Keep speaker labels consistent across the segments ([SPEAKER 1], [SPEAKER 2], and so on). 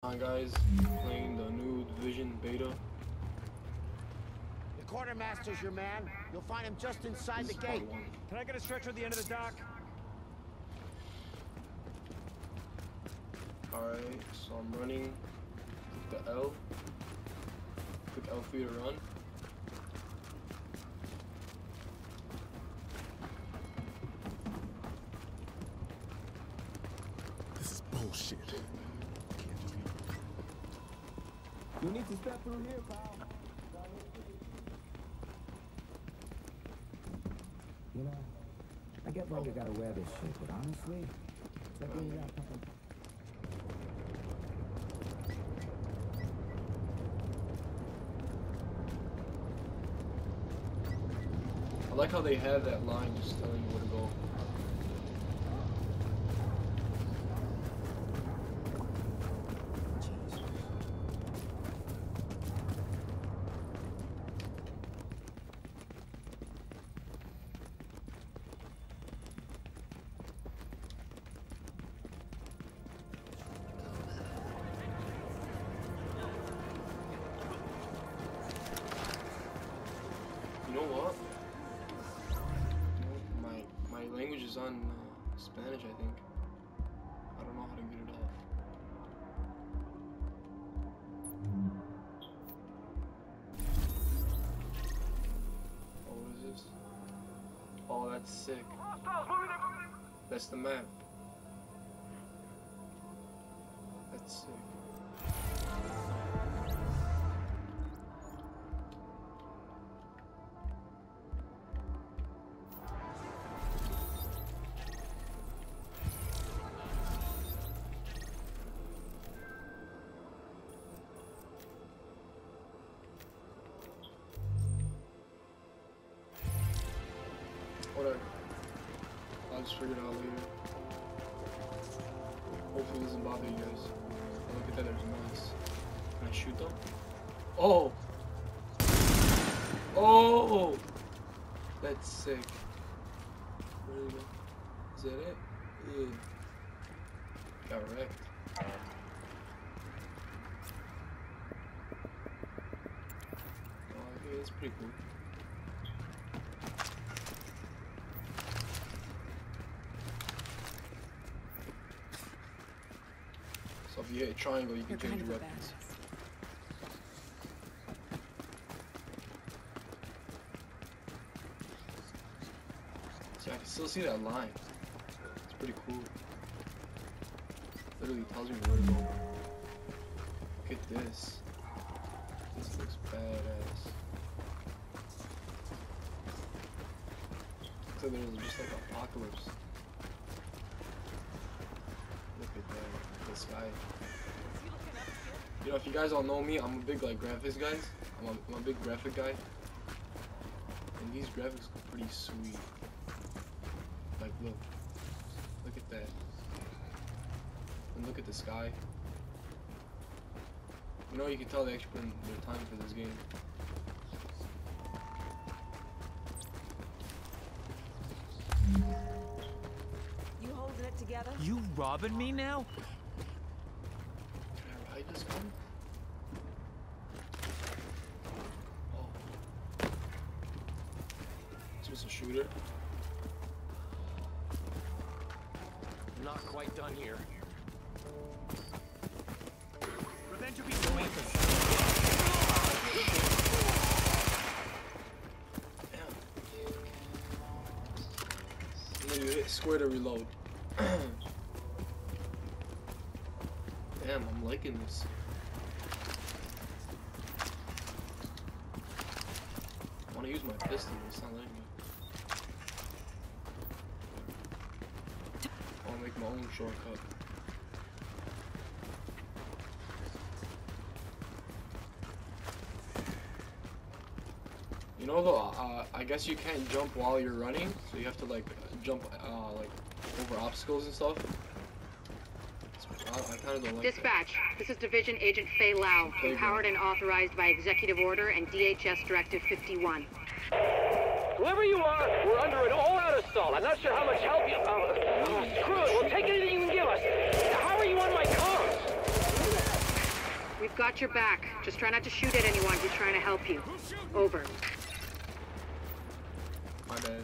[SPEAKER 1] Hi guys, playing the new Division beta.
[SPEAKER 2] The quartermaster's your man. You'll find him just inside the gate.
[SPEAKER 3] Can I get a stretcher at the end of the dock?
[SPEAKER 1] Alright, so I'm running. Click the L. Click L for you to run.
[SPEAKER 4] This is bullshit.
[SPEAKER 5] You need to step through here, pal. You know, I get why you gotta wear this shit, but honestly, it's like being out fucking...
[SPEAKER 1] I like how they have that line just telling you where to go. You know what? My language is on Spanish, I think. I don't know how to get it off. Oh, what is this? Oh, that's sick. That's the map. That's sick. Whatever. I'll just figure it out later. Hopefully it doesn't bother you guys. Oh, look at that, there's noise. Can I shoot them? Oh! Oh! That's sick. Where did it go? Is that it? Ew. Got wrecked. Oh, okay, that's pretty cool. So if you hit triangle, you can change your weapons. See, I can still see that line. It's pretty cool. Literally tells me where to go. Look at this. This looks badass. So there's just like apocalypse. Look at that. The sky. You know, if you guys all know me, I'm a big like graphics guys. I'm a big graphic guy. And these graphics look pretty sweet. Like look at that. And look at the sky. You know, you can tell they actually put in their time for this game.
[SPEAKER 6] You holding it together?
[SPEAKER 3] You robbing me now?
[SPEAKER 1] Can I ride this gun? Oh. Is this a shooter?
[SPEAKER 2] Not quite done here.
[SPEAKER 3] Revenge will be doing this.
[SPEAKER 1] Damn. And then you hit square to reload. Damn, I'm liking this. I want to use my pistol, it's not letting me. I'll make my own shortcut. You know though, I guess you can't jump while you're running, so you have to like jump like over obstacles and stuff. I kind of don't like
[SPEAKER 7] Dispatch, this is Division Agent Fei Lau, empowered and authorized by Executive Order and DHS Directive 51.
[SPEAKER 8] Whoever you are, we're under an all-out assault. I'm not sure how much help you... screw it, we'll take anything you can give us. How are you on my comms?
[SPEAKER 7] We've got your back. Just try not to shoot at anyone who's trying to help you. Over.
[SPEAKER 1] My bad.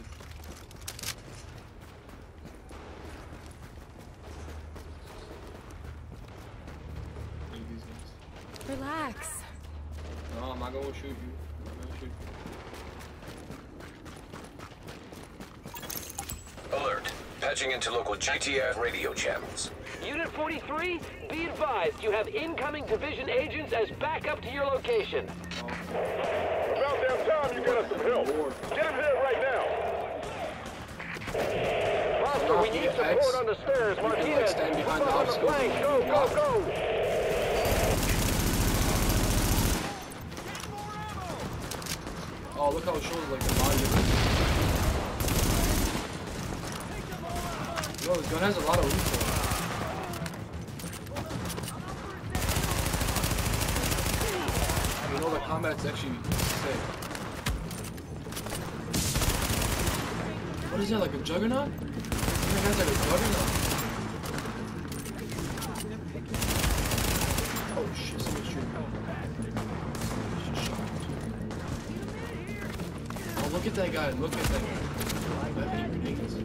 [SPEAKER 1] Leave these guys.
[SPEAKER 6] Relax.
[SPEAKER 1] No, I'm not gonna shoot you. I'm not gonna shoot you.
[SPEAKER 4] Alert. Patching into local GTF radio channels.
[SPEAKER 8] Unit 43, be advised you have incoming division agents as backup to your location.
[SPEAKER 9] About damn time you got us some help. Get him here right now. Master, we need support on the stairs. Martinez,
[SPEAKER 1] stand behind the
[SPEAKER 9] on the
[SPEAKER 1] obstacle.
[SPEAKER 9] flank. Go, go, go.
[SPEAKER 1] Oh, look how it shows like the body of it. Yo, this gun has a lot of recoil. You know the combat's actually sick. What is that, like a juggernaut? That guy's like a juggernaut. Oh shit, someone's shooting me. Oh, look at that guy, look at that guy. I have any grenades.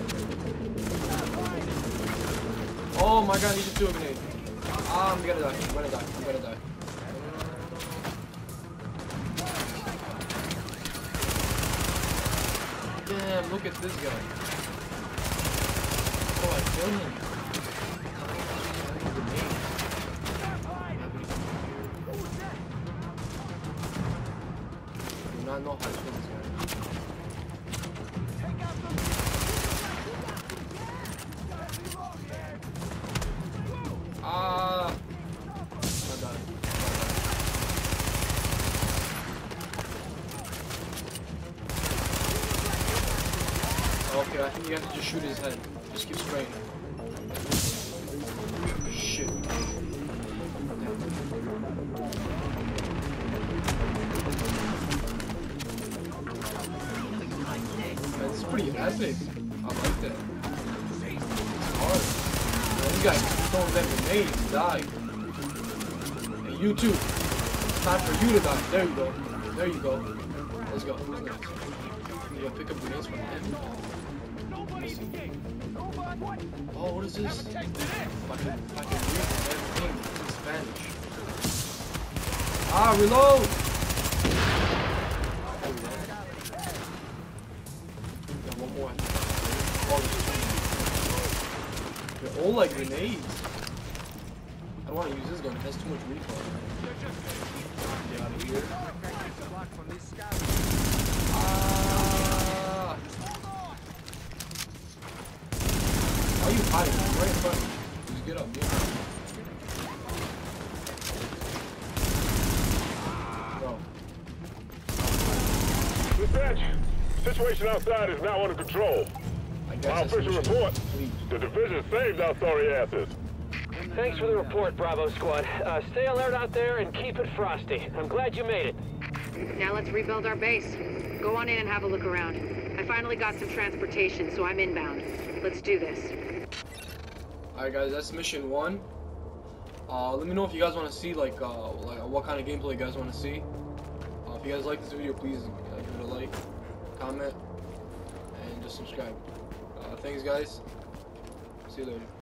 [SPEAKER 1] Oh my god, he just threw a grenade. Ah, I'm gonna die, I'm gonna die, I'm gonna die. Damn, look at this guy. Oh, I killed him. I do not know how to kill this guy. Ah! I died. Okay, I think you have to just shoot his head. Just keep spraying. Shit. That's pretty epic. I like that. It's hard. Man, this guy's throwing them grenades. Die. And you too. It's time for you to die. There you go. There you go. Let's go. Who's next? You gotta pick up grenades from him. Oh, what is this? If I can read everything in Spanish. Ah, reload! Got one more. Oh, they're all like grenades. I don't want to use this gun. It has too much recoil. Get out of here. Ah! Why are you hiding? I'm right in front of you. Just get up, get up. Bro.
[SPEAKER 9] Dispatch, situation outside is now under control. My official report. The division saved our sorry asses.
[SPEAKER 8] Thanks for the report, Bravo Squad. Stay alert out there and keep it frosty. I'm glad you made it.
[SPEAKER 7] Now let's rebuild our base. Go on in and have a look around. I finally got some transportation, so I'm inbound. Let's do this.
[SPEAKER 1] Alright guys, that's mission 1. Let me know if you guys want to see like what kind of gameplay you guys want to see. If you guys like this video, please give it a like, comment, and just subscribe. Thanks guys. See you later.